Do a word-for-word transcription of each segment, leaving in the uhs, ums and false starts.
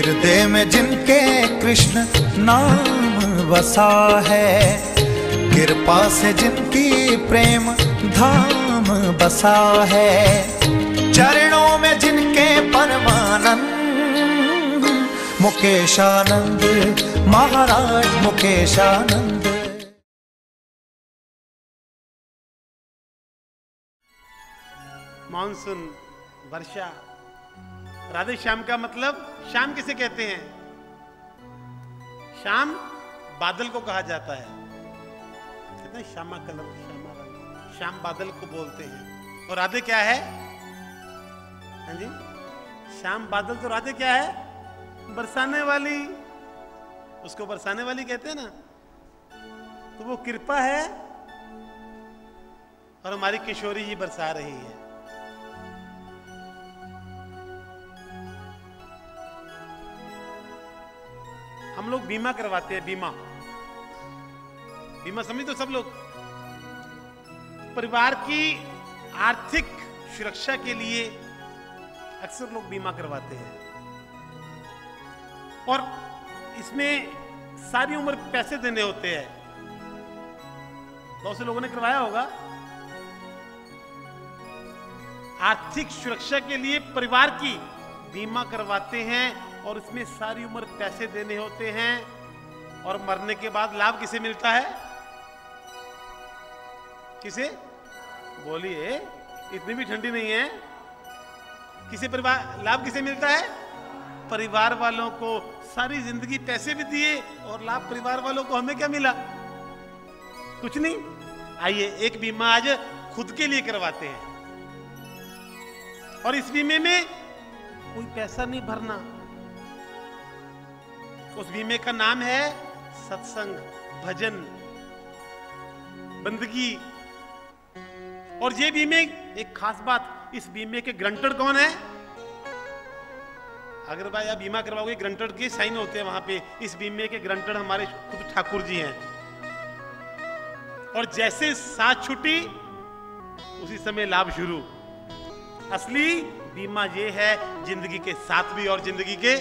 हृदय में जिनके कृष्ण नाम बसा है, कृपा से जिनकी प्रेम धाम बसा है, चरणों में जिनके परमानंद मुकेशानंद महाराज मुकेशानंद। मानसून, वर्षा, राधे श्याम का मतलब श्याम किसे कहते हैं? श्याम बादल को कहा जाता है, कहते हैं श्यामा कलर, श्यामा रंग, श्याम बादल को बोलते हैं। और राधे क्या है? हाँ जी, श्याम बादल तो राधे क्या है? बरसाने वाली, उसको बरसाने वाली कहते हैं ना। तो वो कृपा है और हमारी किशोरी जी बरसा रही है। हम लोग बीमा करवाते हैं, बीमा बीमा समझ तो सब लोग, परिवार की आर्थिक सुरक्षा के लिए अक्सर लोग बीमा करवाते हैं। और इसमें सारी उम्र पैसे देने होते हैं। बहुत से लोगों ने करवाया होगा। आर्थिक सुरक्षा के लिए परिवार की बीमा करवाते हैं और इसमें सारी उम्र पैसे देने होते हैं। और मरने के बाद लाभ किसे मिलता है? किसे? बोलिए, इतनी भी ठंडी नहीं है। किसे परिवार लाभ किसे मिलता है? परिवार वालों को। सारी जिंदगी पैसे भी दिए और लाभ परिवार वालों को। हमें क्या मिला? कुछ नहीं। आइए एक बीमा आज खुद के लिए करवाते हैं। और इस बीमे में कोई पैसा नहीं भरना। उस बीमे का नाम है सत्संग, भजन, बंदगी। और ये बीमे, एक खास बात, इस बीमे के ग्रंटर कौन है? अगर भाई आप बीमा करवाओगे, ग्रंटर के साइन होते हैं वहां पे। इस बीमे के ग्रंटर हमारे खुद ठाकुर जी हैं। और जैसे साथ छुट्टी उसी समय लाभ शुरू। असली बीमा ये है, जिंदगी के साथ भी और जिंदगी के।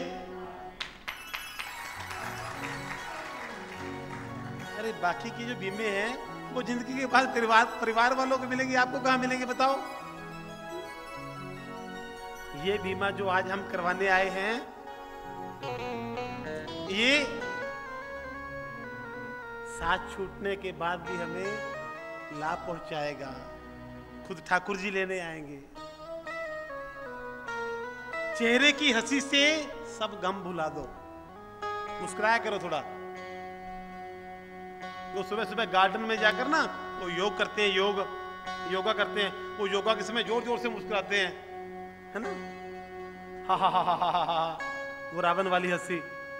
अरे बाकी की जो बीमे हैं वो जिंदगी के बाद परिवार परिवार वालों को मिलेंगे, आपको कहां मिलेंगे बताओ? ये बीमा जो आज हम करवाने आए हैं, ये साथ छूटने के बाद भी हमें लाभ पहुंचाएगा। खुद ठाकुर जी लेने आएंगे। चेहरे की हंसी से सब गम भुला दो। मुस्कुराया करो थोड़ा। वो सुबह सुबह गार्डन में जाकर ना वो योग करते हैं, योग योगा करते हैं। वो योगा के समय जोर जोर से मुस्कुराते हैं, है ना? हा हा हा हा हा हा। वो रावण वाली हंसी।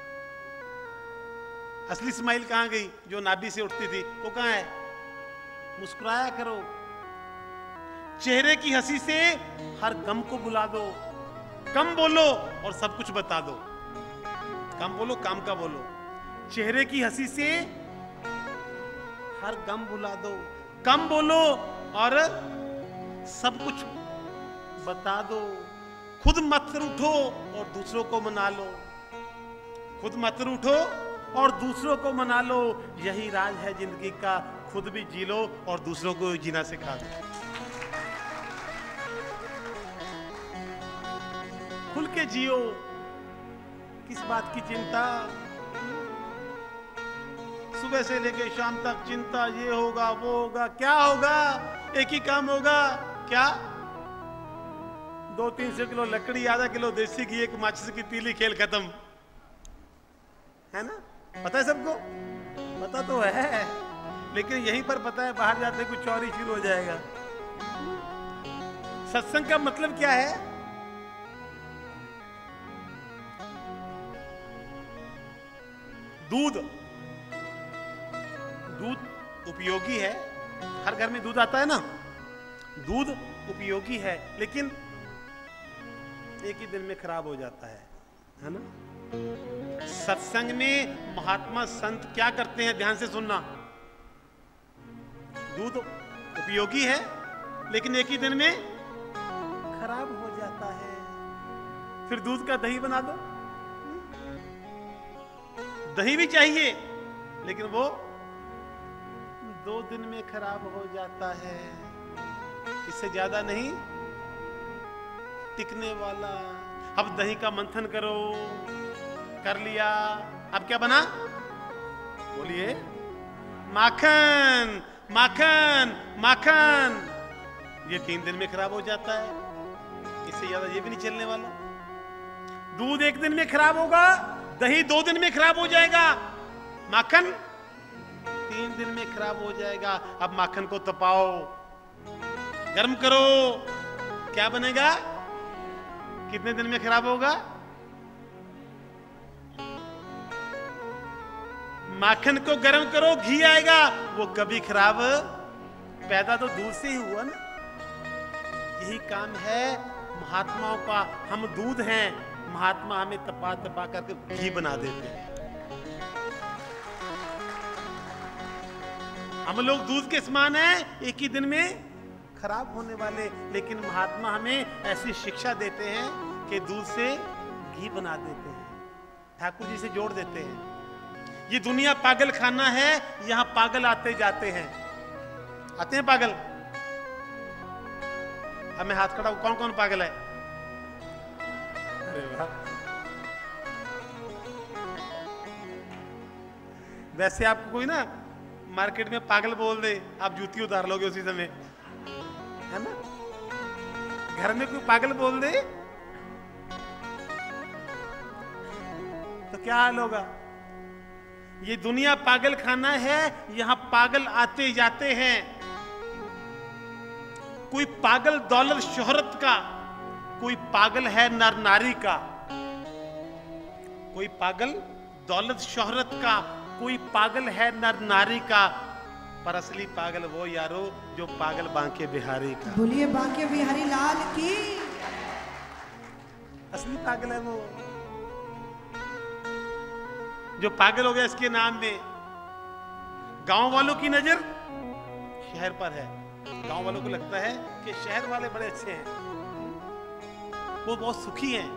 असली स्माइल कहां गई? जो नाभि से उठती थी वो कहां है? मुस्कुराया करो। चेहरे की हंसी से हर गम को भुला दो। कम बोलो और सब कुछ बता दो। कम बोलो, काम का बोलो। चेहरे की हंसी से हर गम भुला दो। कम बोलो और सब कुछ बता दो। खुद मत रूठो और दूसरों को मना लो। खुद मत रूठो और दूसरों को मना लो। यही राज है जिंदगी का। खुद भी जी लो और दूसरों को जीना सिखा दो। खुल के जियो। किस बात की चिंता? सुबह से लेकर शाम तक चिंता, ये होगा वो होगा। क्या होगा? एक ही काम होगा। क्या? दो तीन सौ किलो लकड़ी, आधा किलो देसी घी, एक माचिस की तीली, खेल खत्म। है ना? पता है सबको? पता तो है, लेकिन यहीं पर पता है, बाहर जाते कुछ और ही शुरू हो जाएगा। सत्संग का मतलब क्या है? दूध। दूध उपयोगी है। हर घर में दूध आता है ना। दूध उपयोगी है, लेकिन एक ही दिन में खराब हो जाता है, है ना? सत्संग में महात्मा संत क्या करते हैं? ध्यान से सुनना। दूध उपयोगी है, लेकिन एक ही दिन में खराब हो जाता है। फिर दूध का दही बना दो। दही भी चाहिए, लेकिन वो दो दिन में खराब हो जाता है, इससे ज्यादा नहीं टिकने वाला। अब दही का मंथन करो, कर लिया, अब क्या बना? बोलिए, माखन माखन माखन। ये तीन दिन में खराब हो जाता है, इससे ज्यादा ये भी नहीं चलने वाला। दूध एक दिन में खराब होगा, दही दो दिन में खराब हो जाएगा, माखन तीन दिन में खराब हो जाएगा। अब माखन को तपाओ, गर्म करो, क्या बनेगा? कितने दिन में खराब होगा? माखन को गर्म करो, घी आएगा, वो कभी खराब, पैदा तो दूध से ही हुआ ना। यही काम है महात्माओं का। हम दूध हैं, महात्मा हमें तपा तपा करके घी बना देते हैं। हम लोग दूध के समान हैं, एक ही दिन में खराब होने वाले, लेकिन महात्मा हमें ऐसी शिक्षा देते हैं कि दूध से घी बना देते हैं, ठाकुर जी से जोड़ देते हैं। ये दुनिया पागल खाना है, यहां पागल आते जाते हैं, आते हैं पागल। अब मैं हाथ खड़ा हूं, कौन कौन पागल है? अरे वाह। वैसे आपको कोई ना मार्केट में पागल बोल दे, आप जूती उतार लोगे उसी समय, है ना? घर में कोई पागल बोल दे तो क्या हाल होगा? ये दुनिया पागल खाना है, यहां पागल आते जाते हैं। कोई पागल दौलत शोहरत का, कोई पागल है नर नारी का। कोई पागल दौलत शोहरत का, कोई पागल है नर नारी का, पर असली पागल वो यारो जो पागल बांके बिहारी का। बोलिए बांके बिहारी लाल की। असली पागल है वो जो पागल हो गया इसके नाम में। गांव वालों की नजर शहर पर है, गांव वालों को लगता है कि शहर वाले बड़े अच्छे हैं, वो बहुत सुखी हैं।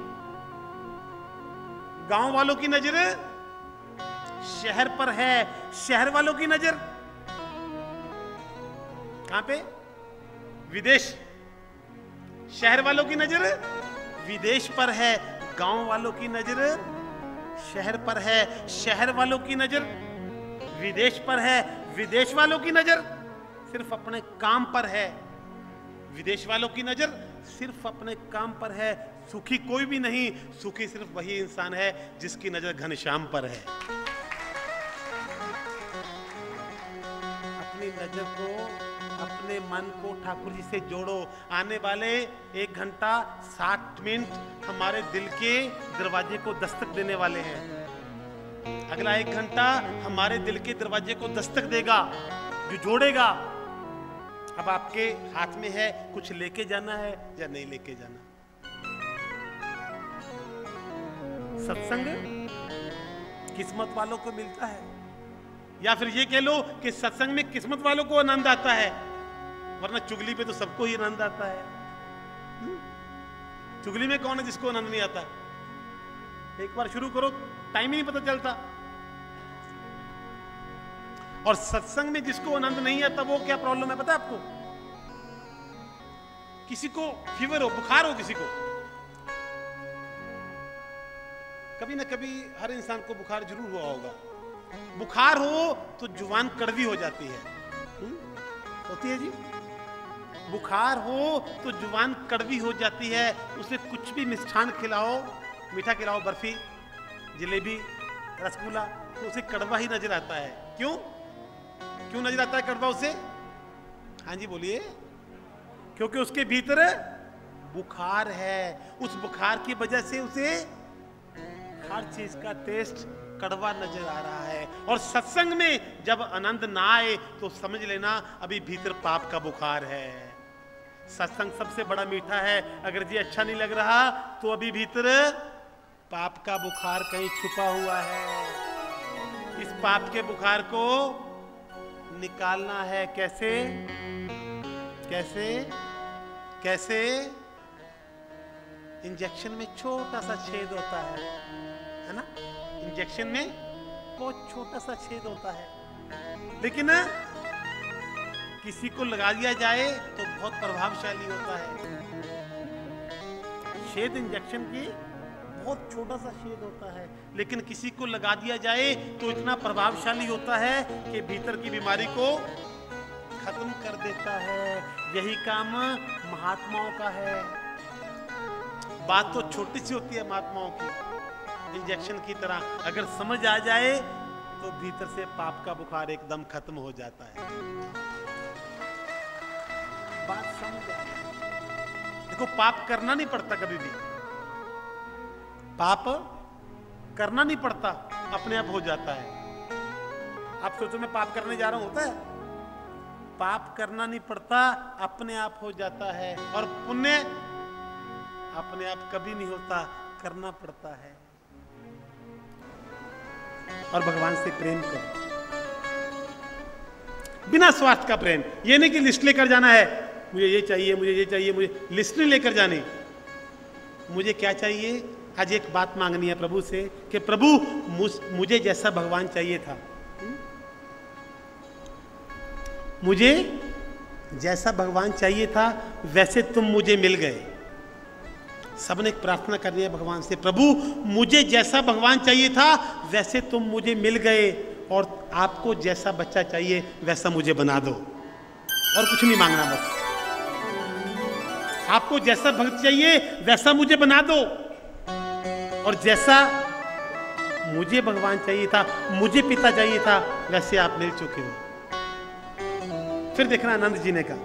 गांव वालों की नजर शहर पर है, शहर वालों की नजर कहां पे? विदेश। शहर वालों की नजर विदेश पर है, गांव वालों की नजर शहर पर है। शहर वालों की नजर विदेश पर है, विदेश वालों की नजर सिर्फ अपने काम पर है, विदेश वालों की नजर सिर्फ अपने काम पर है। सुखी कोई भी नहीं, सुखी सिर्फ वही इंसान है जिसकी नजर घनश्याम पर है। अपनी नजर को, अपने मन को ठाकुर जी से जोड़ो। आने वाले एक घंटा साठ मिनट हमारे दिल के दरवाजे को दस्तक देने वाले हैं। अगला एक घंटा हमारे दिल के दरवाजे को दस्तक देगा, जो जोड़ेगा। अब आपके हाथ में है, कुछ लेके जाना है या नहीं लेके जाना। सत्संग किस्मत वालों को मिलता है, या फिर ये कह लो कि सत्संग में किस्मत वालों को आनंद आता है, वरना चुगली पे तो सबको ही आनंद आता है। चुगली में कौन है जिसको आनंद नहीं आता? एक बार शुरू करो, टाइम ही नहीं पता चलता। और सत्संग में जिसको आनंद नहीं आता, वो क्या प्रॉब्लम है पता है आपको? किसी को फीवर हो, बुखार हो, किसी को कभी ना कभी हर इंसान को बुखार जरूर हुआ होगा। बुखार हो तो जुबान कड़वी हो जाती है, हुँ? होती है जी। बुखार हो तो जुबान कड़वी हो जाती है। उसे कुछ भी मिष्ठान खिलाओ, मीठा खिलाओ, बर्फी, जलेबी, रसगुल्ला, तो उसे कड़वा ही नजर आता है। क्यों क्यों नजर आता है कड़वा उसे? हाँ जी बोलिए। क्योंकि उसके भीतर बुखार है। उस बुखार की वजह से उसे हर चीज का टेस्ट कड़वा नजर आ रहा है। और सत्संग में जब आनंद ना आए तो समझ लेना अभी भीतर पाप का बुखार है। सत्संग सबसे बड़ा मीठा है। अगर जी अच्छा नहीं लग रहा तो अभी भीतर पाप का बुखार कहीं छुपा हुआ है। इस पाप के बुखार को निकालना है। कैसे कैसे कैसे? इंजेक्शन में छोटा सा छेद होता है, है ना? इंजेक्शन में बहुत छोटा सा छेद होता है, लेकिन किसी को लगा दिया जाए तो बहुत प्रभावशाली होता है। छेद इंजेक्शन की बहुत छोटा सा छेद होता है, लेकिन किसी को लगा दिया जाए तो इतना प्रभावशाली होता है कि भीतर की बीमारी को खत्म कर देता है। यही काम महात्माओं का है। बात तो छोटी सी होती है महात्माओं की, इंजेक्शन की तरह। अगर समझ आ जाए तो भीतर से पाप का बुखार एकदम खत्म हो जाता है। बात समझ आ जाए। देखो, पाप करना नहीं पड़ता कभी भी, पाप करना नहीं पड़ता, अपने आप हो जाता है। आप सोचो मैं पाप करने जा रहा हूं, होता है? पाप करना नहीं पड़ता, अपने आप हो जाता है। और पुण्य अपने आप कभी नहीं होता, करना पड़ता है। और भगवान से प्रेम करो, बिना स्वार्थ का प्रेम। ये नहीं कि लिस्ट लेकर जाना है, मुझे ये चाहिए, मुझे ये चाहिए, मुझे लिस्ट नहीं लेकर जानी। मुझे क्या चाहिए? आज एक बात मांगनी है प्रभु से कि प्रभु मुझ, मुझे जैसा भगवान चाहिए था, मुझे जैसा भगवान चाहिए था वैसे तुम मुझे मिल गए। सबने एक प्रार्थना करनी है भगवान से, प्रभु मुझे जैसा भगवान चाहिए था वैसे तुम मुझे मिल गए, और आपको जैसा बच्चा चाहिए वैसा मुझे बना दो। और कुछ नहीं मांगना, बस आपको जैसा भक्त चाहिए वैसा मुझे बना दो, और जैसा मुझे भगवान चाहिए था, मुझे पिता चाहिए था, वैसे आप मिल चुके हो। फिर देखना आनंद जीने का,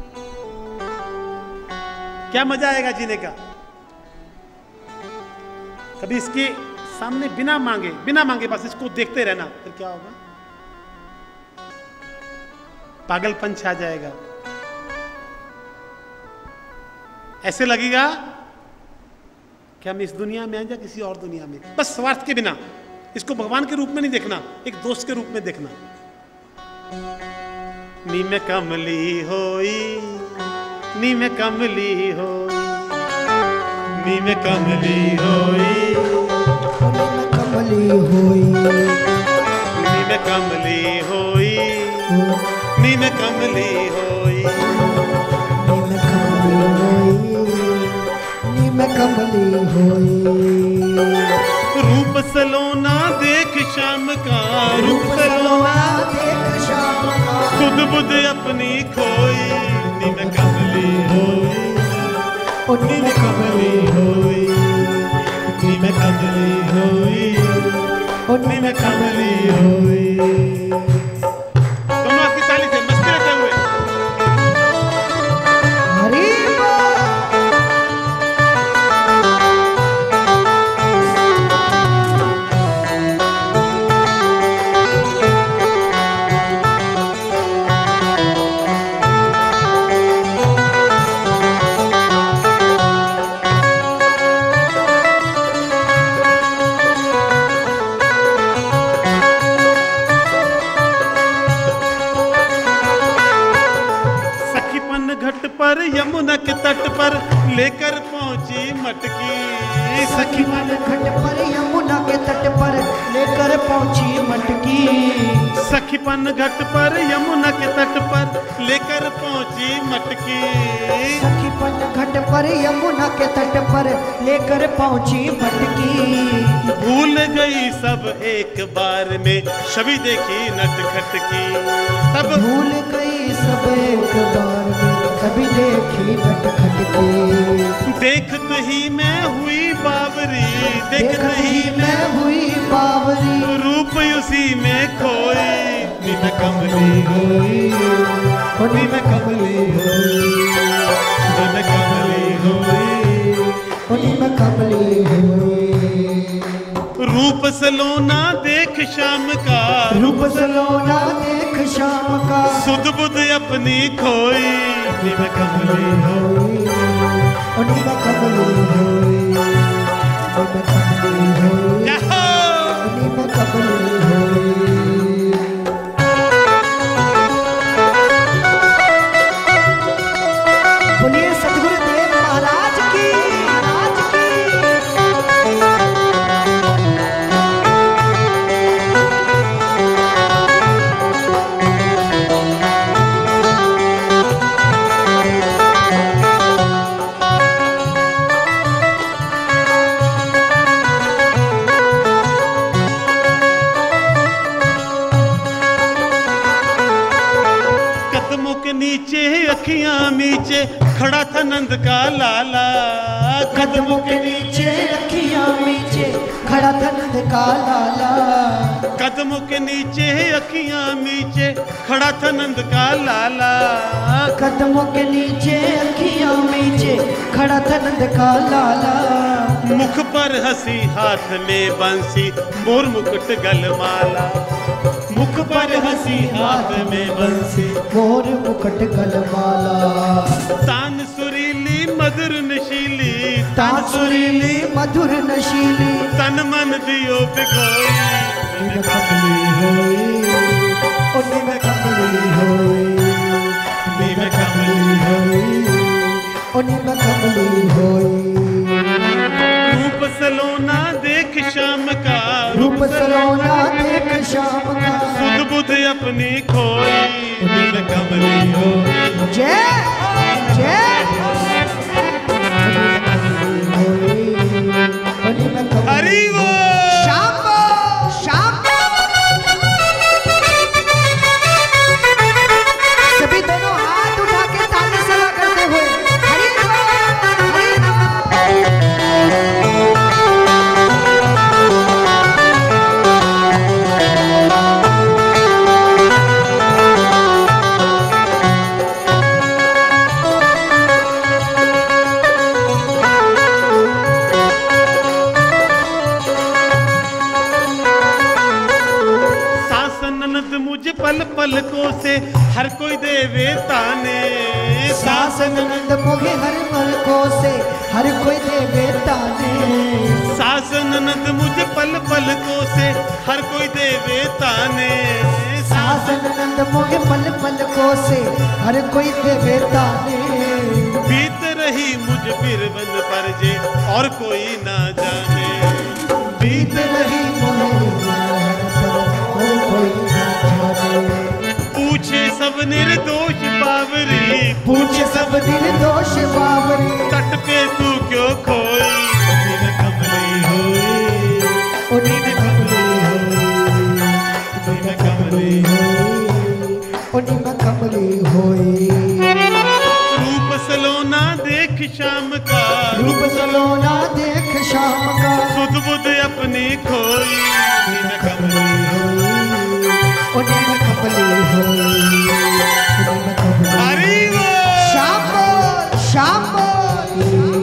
क्या मजा आएगा जीने का। कभी इसके सामने बिना मांगे बिना मांगे बस इसको देखते रहना, फिर क्या होगा? पागलपन छा जाएगा। ऐसे लगेगा कि हम इस दुनिया में हैं या किसी और दुनिया में। बस स्वार्थ के बिना, इसको भगवान के रूप में नहीं देखना, एक दोस्त के रूप में देखना। नी में कमली होई, नी में कमली होई, नी में कमली होई, नी में कमली होई, नी में कमली होई, नी में कमली होई, नी में कमली होई। रूप सलोना देख शाम का, रूप सलोना देख शाम का, खुद बुध अपनी खोई। नी में कमली होई, नी में कमली होई, नी में कमली होई, नी में कमली होई। दोनों हाथ की ताली से मस्ती लेते हुए हरि पर यमुना के तट पर लेकर पहुंची मटकी। सखी मन घट पर यमुना के तट पर लेकर पहुंची मटकी। सखीपन घट पर यमुना के तट पर लेकर पहुंची मटकी। सखीपन घट पर यमुना के तट पर लेकर पहुंची मटकी। भूल गई सब एक बार में छवि देखी नटखट की। तब भूल गई सब एक बार में छवि देखी नटखट की। देखत ही मैं हुई बावरी, देखत ही मैं हुई बावरी। रूप उसी में खोई। नीम कमली होई, नीम कमली होई, नीम कमली होई, नीम कमली होई। रूप सलोना देख शाम का, रूप सलोना देख शाम का। सुध बुध अपनी खोई। नीम कमली होई, नीम कमली होई, नीम कमली होई, नीम कमली होई। बोलिए सद्गुरुदेव महाराज की, महाराज की। नीचे खड़ा था नंद का लाला, कदमों के नीचे अखियां मीचे खड़ा था नंद का लाला, कदमों के नीचे अखियां मीचे खड़ा था नंद का लाला, कदमों के नीचे अखियां मीचे खड़ा था नंद का लाला, मुख पर हंसी हाथ में बंसी मोर मुकुट गलमाला, मुख पर हंसी हाथ में बंसी मोर मुकुट गलमाला, तान सुरीली मधुर नशीली, तान सुरीली मधुर नशीली, तन मन दियो बिगोई, में कमली होई, उन्हीं में कमली होई, उन्हीं में कमली होई, उन्हीं में कमली होई। रूप सलोना देख शाम का, रूप सलोना देख शाम का, सुध बुध अपनी खोई, उन्हीं में कमली होई। जय जय हरि वो शाम शाम सभी दोनों हाथ उठा के ताली सला करते हुए हरि हरि मुझे पल पल को से हर कोई देवे ताने, सासन नंद मोहे हर पल को से हर कोई देवे ताने, सासन नंद मुझे पल पल को से हर कोई देवे ताने, सासन नंद मोहे पल पल को से हर कोई देवे ताने, बीत रही मुझ बिरबन पर जे और कोई ना जाने, बीत रही मोहे और कोई ना जाने, पूछे सब निर्दोष बावरी, पूछे सब निर्दोष बावरी, तट पे तू क्यों खोई, उन्हीं में कमली होई, उन्हीं में कमली होई, उन्हीं में कमली होई, उन्हीं में कमली होई। रूप सलोना देख शाम का, रूप सलोना देख शाम का, सुध बुध अपनी खोई, उन्हीं में कमली होई, उन्हीं में कमली होई, उन्हीं में कमली होई। हरि वो शाम बोल, शाम बोल।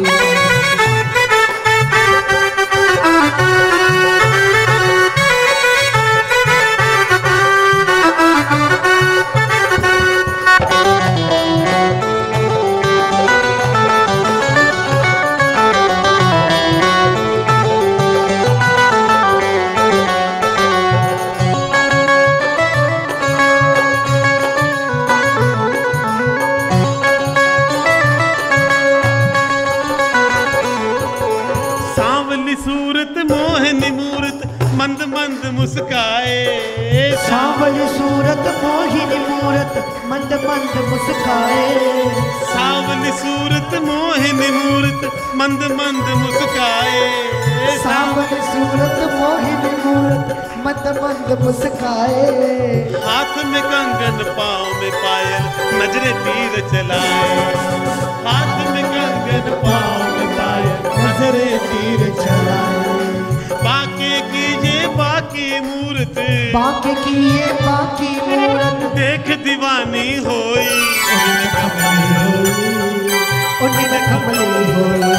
सूरत मोहनी मूरत मंद मंद मुस्काए, सांवली सूरत मोहिनी मूरत मंद मंद मुस्काए, सांवली सूरत मोहिनी मूरत मंद मंद मुस्काए, सांवली सूरत मोहिनी मूरत मंद मंद मुस्काए, हाथ में कंगन पाँव में पायल नजरे तीर चलाए, हाथ में कंगन पाँव में पायल नजरे तीर चलाए, बाके कीजिए बाकी मूरत, बाकी की ये बाकी मूरत, देख दीवानी होई, उन्हीं में कमली होई, उन्हीं में कमली होई,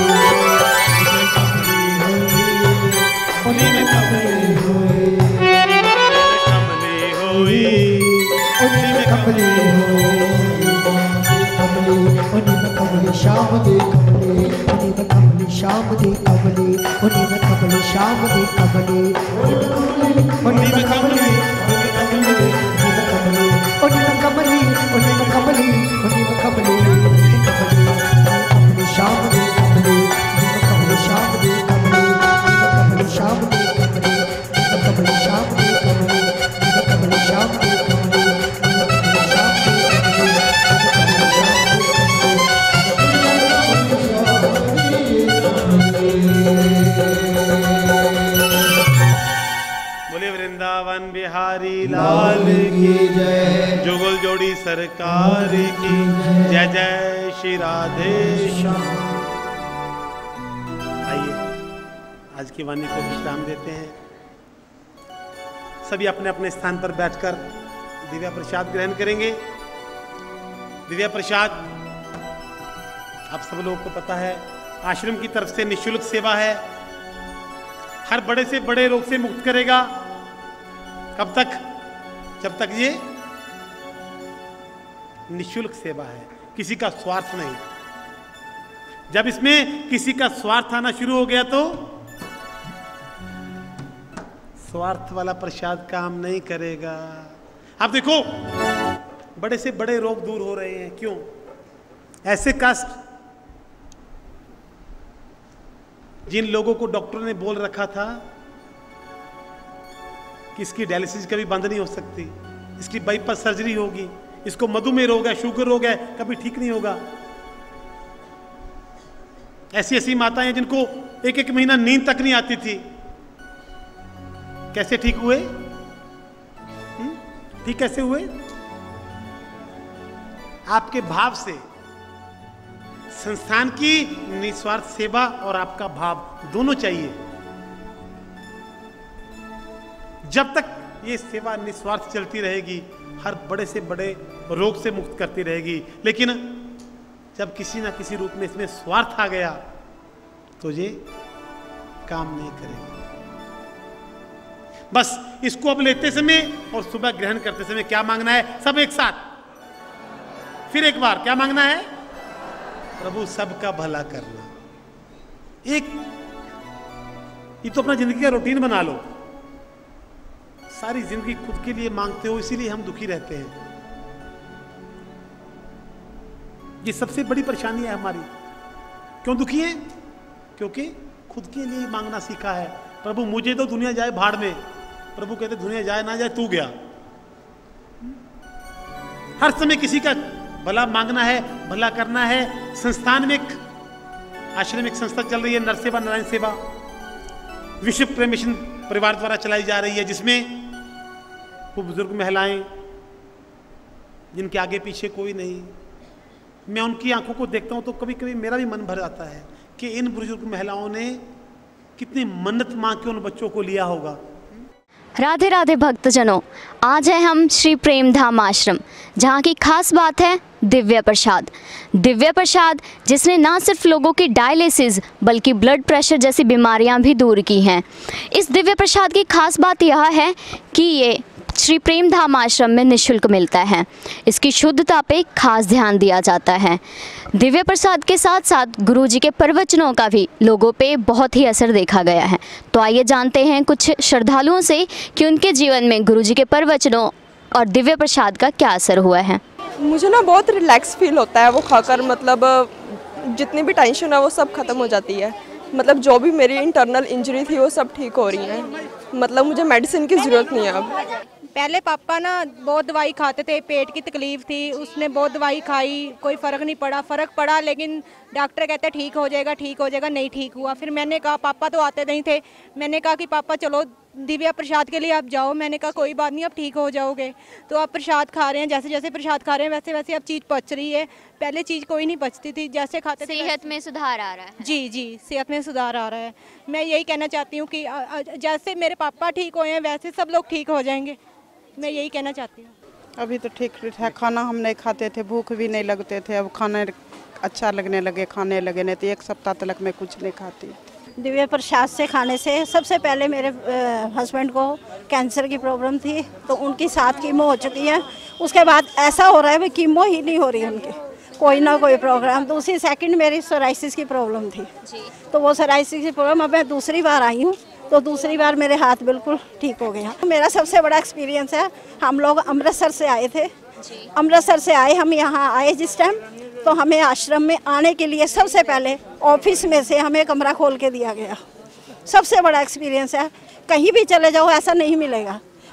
उन्हीं में कमली होई, कमली होई, उन्हीं में कमली होई, कमली, उन्हीं में कमली शाम दी कमली, उन्हीं में कमली शाम दी कमली, उन्हीं में कमली शाम दी कमली, उन्हीं में कमली, उन्हीं में कमली, उन्हीं में कमली, उन्हीं में कमली, कमली शाम दी कमली, कमली शाम दी कमली, कमली शाम दी कमली, कमली शाम दी कमली, कमली शाम दी कमली, कमली शाम दी बोलिए वृंदावन बिहारी लाल की जय, जुगल जोड़ी सरकार की जय, जय श्री राधे श्याम। आइए आज की वाणी को विश्राम देते हैं। सभी अपने अपने स्थान पर बैठकर दिव्य प्रसाद ग्रहण करेंगे। दिव्य प्रसाद आप सब लोगों को पता है, आश्रम की तरफ से निःशुल्क सेवा है। हर बड़े से बड़े रोग से मुक्त करेगा। कब तक? जब तक ये निःशुल्क सेवा है, किसी का स्वार्थ नहीं। जब इसमें किसी का स्वार्थ आना शुरू हो गया तो स्वार्थ वाला प्रसाद काम नहीं करेगा। आप देखो बड़े से बड़े रोग दूर हो रहे हैं। क्यों? ऐसे कष्ट जिन लोगों को डॉक्टर ने बोल रखा था कि इसकी डायलिसिस कभी बंद नहीं हो सकती, इसकी बाईपास सर्जरी होगी, इसको मधुमेह रोग है, शुगर रोग है, कभी ठीक नहीं होगा। ऐसी ऐसी माताएं हैं जिनको एक एक महीना नींद तक नहीं आती थी, कैसे ठीक हुए? हुँ? ठीक कैसे हुए? आपके भाव से। संस्थान की निस्वार्थ सेवा और आपका भाव दोनों चाहिए। जब तक ये सेवा निस्वार्थ चलती रहेगी, हर बड़े से बड़े रोग से मुक्त करती रहेगी। लेकिन जब किसी ना किसी रूप में इसमें स्वार्थ आ गया तो ये काम नहीं करेगा। बस इसको अब लेते समय और सुबह ग्रहण करते समय क्या मांगना है? सब एक साथ फिर एक बार क्या मांगना है? प्रभु सबका भला करना। एक ये तो अपना जिंदगी का रूटीन बना लो। सारी जिंदगी खुद के लिए मांगते हो, इसीलिए हम दुखी रहते हैं। ये सबसे बड़ी परेशानी है हमारी। क्यों दुखी है? क्योंकि खुद के लिए मांगना सीखा है। प्रभु मुझे तो दुनिया जाए भाड़ में। प्रभु कहते दुनिया जाए ना जाए तू गया। हर समय किसी का भला मांगना है, भला करना है। संस्थान में एक आश्रम एक संस्था चल रही है, नरसेवा नारायण सेवा, विश्व प्रेम मिशन परिवार द्वारा चलाई जा रही है, जिसमें वो बुजुर्ग महिलाएं जिनके आगे पीछे कोई नहीं, मैं उनकी आंखों को देखता हूं तो कभी कभी मेरा भी मन भर जाता है कि इन बुजुर्ग महिलाओं ने कितनी मन्नत मांग के उन बच्चों को लिया होगा। राधे राधे भक्तजनों, आज है हम श्री प्रेम धाम आश्रम, जहाँ की खास बात है दिव्य प्रसाद। दिव्य प्रसाद जिसने ना सिर्फ लोगों की डायलिसिस बल्कि ब्लड प्रेशर जैसी बीमारियां भी दूर की हैं। इस दिव्य प्रसाद की खास बात यह है कि ये श्री प्रेम धाम आश्रम में निःशुल्क मिलता है। इसकी शुद्धता पे खास ध्यान दिया जाता है। दिव्य प्रसाद के साथ साथ गुरुजी के प्रवचनों का भी लोगों पे बहुत ही असर देखा गया है। तो आइए जानते हैं कुछ श्रद्धालुओं से कि उनके जीवन में गुरुजी के प्रवचनों और दिव्य प्रसाद का क्या असर हुआ है। मुझे ना बहुत रिलैक्स फील होता है वो खाकर। मतलब जितनी भी टेंशन है वो सब ख़त्म हो जाती है। मतलब जो भी मेरी इंटरनल इंजरी थी वो सब ठीक हो रही है। मतलब मुझे मेडिसिन की ज़रूरत नहीं है अब। पहले पापा ना बहुत दवाई खाते थे, पेट की तकलीफ़ थी, उसने बहुत दवाई खाई, कोई फ़र्क नहीं पड़ा। फ़र्क पड़ा लेकिन डॉक्टर कहते ठीक हो जाएगा ठीक हो जाएगा, नहीं ठीक हुआ। फिर मैंने कहा, पापा तो आते नहीं थे, मैंने कहा कि पापा चलो दिव्या प्रसाद के लिए आप जाओ। मैंने कहा कोई बात नहीं, आप ठीक हो जाओगे। तो आप प्रसाद खा रहे हैं, जैसे जैसे प्रसाद खा रहे हैं वैसे वैसे अब चीज़ पच रही है। पहले चीज़ कोई नहीं पचती थी, जैसे खाते थे सेहत में सुधार आ रहा है। जी जी सेहत में सुधार आ रहा है। मैं यही कहना चाहती हूँ कि जैसे मेरे पापा ठीक हुए हैं वैसे सब लोग ठीक हो जाएंगे। मैं यही कहना चाहती हूँ। अभी तो ठीक है, खाना हम नहीं खाते थे, भूख भी नहीं लगते थे, अब खाने अच्छा लगने लगे, खाने लगे। नहीं तो एक सप्ताह तक मैं कुछ नहीं खाती। दिव्य प्रसाद से खाने से सबसे पहले मेरे हस्बैंड को कैंसर की प्रॉब्लम थी, तो उनकी सात कीमो हो चुकी है। उसके बाद ऐसा हो रहा है भाई कीमो ही नहीं हो रही उनकी, कोई ना कोई प्रॉब्लम। तो उसी सेकंड मेरी सोराइसिस की प्रॉब्लम थी जी। तो वो सोराइसिस की प्रॉब्लम, अब मैं दूसरी बार आई हूँ तो दूसरी बार मेरे हाथ बिल्कुल ठीक हो गया। मेरा सबसे बड़ा एक्सपीरियंस है, हम लोग अमृतसर से आए थे। अमृतसर से आए हम यहाँ आए जिस टाइम, तो हमें आश्रम में आने के लिए सबसे पहले ऑफिस में से हमें कमरा खोल के दिया गया। सबसे बड़ा एक्सपीरियंस है, कहीं भी चले जाओ ऐसा नहीं मिलेगा।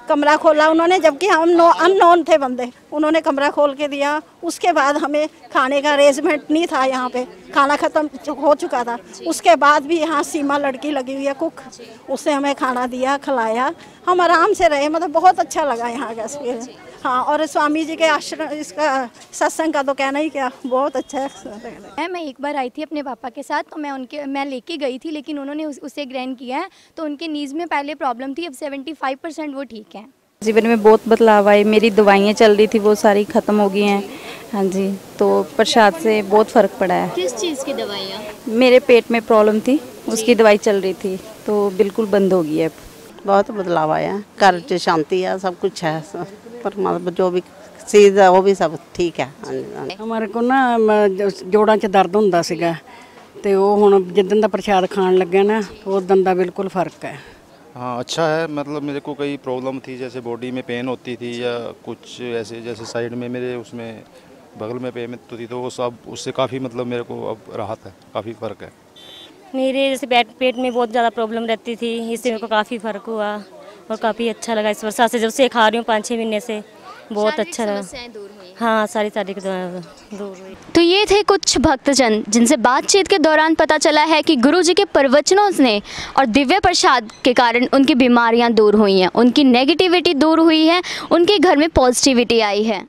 कमरा खोला उन्होंने, जबकि हम नो अननोन थे बंदे, उन्होंने कमरा खोल के दिया। उसके बाद हमें खाने का अरेंजमेंट नहीं था, यहाँ पे खाना ख़त्म हो चुका था। उसके बाद भी यहाँ सीमा लड़की लगी हुई है कुक, उसने हमें खाना दिया, खिलाया, हम आराम से रहे। मतलब बहुत अच्छा लगा यहाँ का एक्सपीरियंस। हाँ, और स्वामी जी के आश्रम, इसका सत्संग का तो कहना ही क्या, बहुत अच्छा है। मैं एक बार आई थी अपने पापा के साथ, तो मैं उनके मैं लेके गई थी, लेकिन उन्होंने उस, उसे ग्रहण किया है। तो उनके नीज में पहले प्रॉब्लम थी, अब पचहत्तर परसेंट वो ठीक हैं। जीवन में बहुत बदलाव आए, मेरी दवाइयाँ चल रही थी वो सारी ख़त्म हो गई हैं। हाँ जी, तो प्रसाद से बहुत फ़र्क पड़ा है। किस चीज़ की दवाइयाँ? मेरे पेट में प्रॉब्लम थी, उसकी दवाई चल रही थी, तो बिल्कुल बंद हो गई है। बहुत बदलाव आया, घर च शांति है, सब कुछ है, पर जो भी चीज़ है वो भी सब ठीक है। हमारे को ना जोड़ां 'ਚ दर्द ਹੁੰਦਾ ਸੀਗਾ ਤੇ ਉਹ ਹੁਣ ਜਿੱਦਣ ਦਾ ਪ੍ਰਸ਼ਾਦ ਖਾਣ ਲੱਗਿਆ ना ਉਦੋਂ ਦਾ बिल्कुल फ़र्क है। हाँ, अच्छा है। मतलब मेरे को कई प्रॉब्लम थी, जैसे बॉडी में पेन होती थी या कुछ ऐसे, जैसे साइड में मेरे उसमें बगल में पेन होती थी, तो वो सब उससे काफ़ी मतलब मेरे को अब राहत है, काफ़ी फ़र्क है। मेरे जैसे पेट पेट में बहुत ज़्यादा प्रॉब्लम रहती थी, इससे मेरे को काफ़ी फ़र्क हुआ और काफ़ी अच्छा लगा। इस वर्षा से जब से खा रही हूँ पाँच छः महीने से, बहुत अच्छा लगा। हाँ, सारी सारी दूर हुई। तो ये थे कुछ भक्तजन जिनसे बातचीत के दौरान पता चला है कि गुरुजी के प्रवचनों ने और दिव्य प्रसाद के कारण उनकी बीमारियां दूर हुई हैं, उनकी नेगेटिविटी दूर हुई है, उनके घर में पॉजिटिविटी आई है।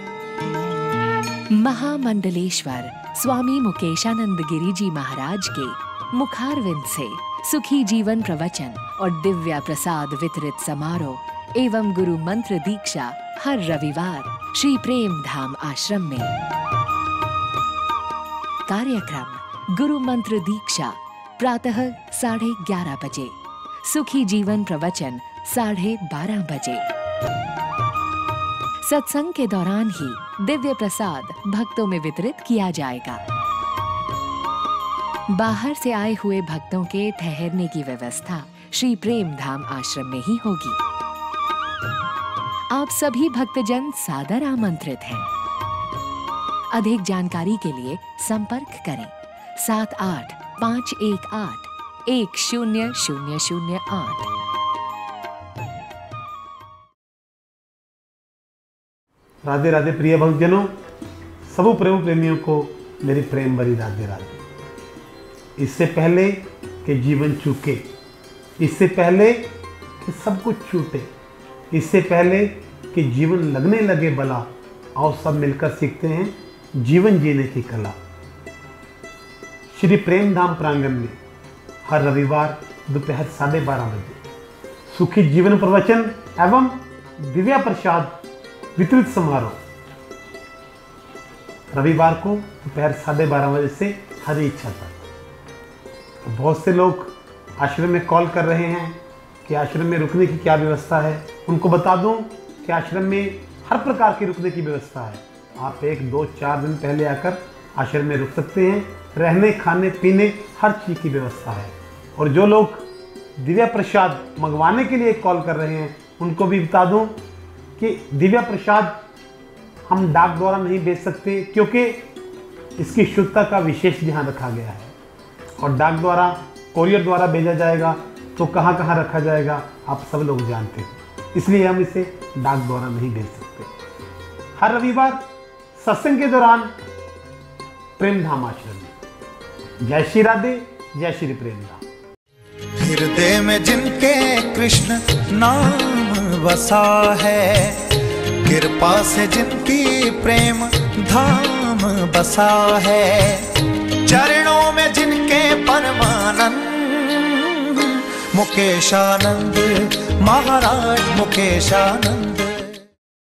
महामंडलेश्वर स्वामी मुकेशानंद गिरी जी महाराज के मुखारविंद से सुखी जीवन प्रवचन और दिव्य प्रसाद वितरित समारोह एवं गुरु मंत्र दीक्षा हर रविवार श्री प्रेम धाम आश्रम में। कार्यक्रम गुरु मंत्र दीक्षा प्रातः साढ़े ग्यारह बजे, सुखी जीवन प्रवचन साढ़े बारह बजे। सत्संग के दौरान ही दिव्य प्रसाद भक्तों में वितरित किया जाएगा। बाहर से आए हुए भक्तों के ठहरने की व्यवस्था श्री प्रेम धाम आश्रम में ही होगी। आप सभी भक्तजन सादर आमंत्रित हैं। अधिक जानकारी के लिए संपर्क करें सात आठ पाँच एक आठ एक शून्य शून्य शून्य आठ। राधे राधे प्रिय भक्तजनों, सबू प्रेम प्रेमियों को मेरी प्रेम भरी राधे राधे। इससे पहले कि जीवन चूके, इससे पहले कि सब कुछ छूटे, इससे पहले कि जीवन लगने लगे भला, आओ सब मिलकर सीखते हैं जीवन जीने की कला। श्री प्रेम धाम प्रांगण में हर रविवार दोपहर साढ़े बारह बजे सुखी जीवन प्रवचन एवं दिव्या प्रसाद वितरित समारोह रविवार को दोपहर साढ़े बारह बजे से हरी इच्छा तक। बहुत से लोग आश्रम में कॉल कर रहे हैं कि आश्रम में रुकने की क्या व्यवस्था है। उनको बता दूं कि आश्रम में हर प्रकार की रुकने की व्यवस्था है। आप एक दो चार दिन पहले आकर आश्रम में रुक सकते हैं। रहने खाने पीने हर चीज़ की व्यवस्था है। और जो लोग दिव्या प्रसाद मंगवाने के लिए कॉल कर रहे हैं उनको भी बता दूं कि दिव्या प्रसाद हम डाक द्वारा नहीं भेज सकते, क्योंकि इसकी शुद्धता का विशेष ध्यान रखा गया है। और डाक द्वारा कोरियर द्वारा भेजा जाएगा तो कहाँ कहाँ रखा जाएगा आप सब लोग जानते हैं, इसलिए हम इसे डाक द्वारा नहीं भेज सकते। हर रविवार सत्संग के दौरान प्रेम धाम आश्रम में। जय श्री राधे, जय श्री प्रेम धाम। हृदय में जिनके कृष्ण नाम बसा है, कृपा से जिनकी प्रेम धाम बसा है, चरणों में जिनके परमानंद मुकेशानंद महाराज मुकेशानंद।